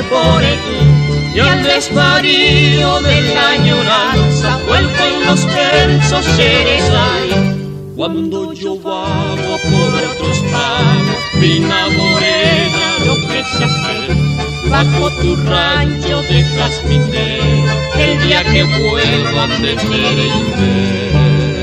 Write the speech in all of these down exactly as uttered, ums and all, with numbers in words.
por aquí, y al desvarío de la añoranza vuelven los versos Sherezade. Cuando yo vago por otros pagos, fina morena, lo que se hace, bajo tu rancho de jazminero, el día que vuelva me quieren ver.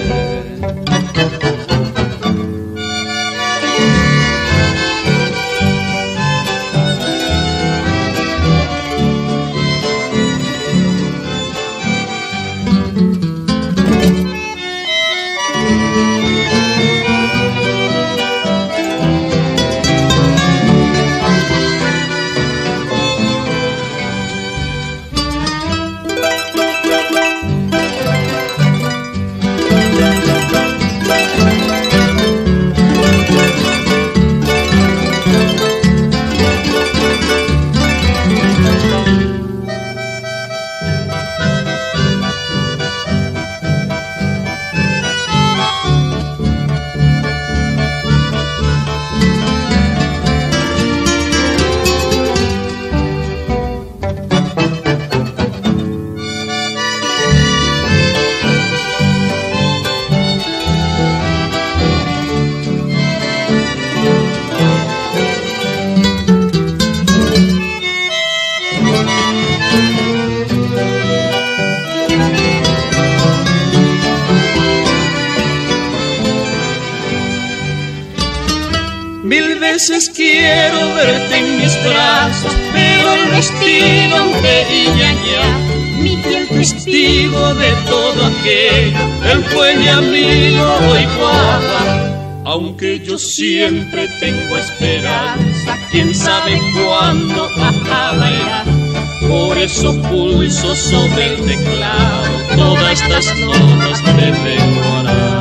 Mil veces quiero verte en mis brazos, pero el destino de Iñaña, mi fiel testigo de todo aquello, él fue mi amigo hoy guapa. Aunque yo siempre tengo esperanza, quién sabe cuándo acabará. Por eso pulso sobre el teclado todas estas notas de memoria.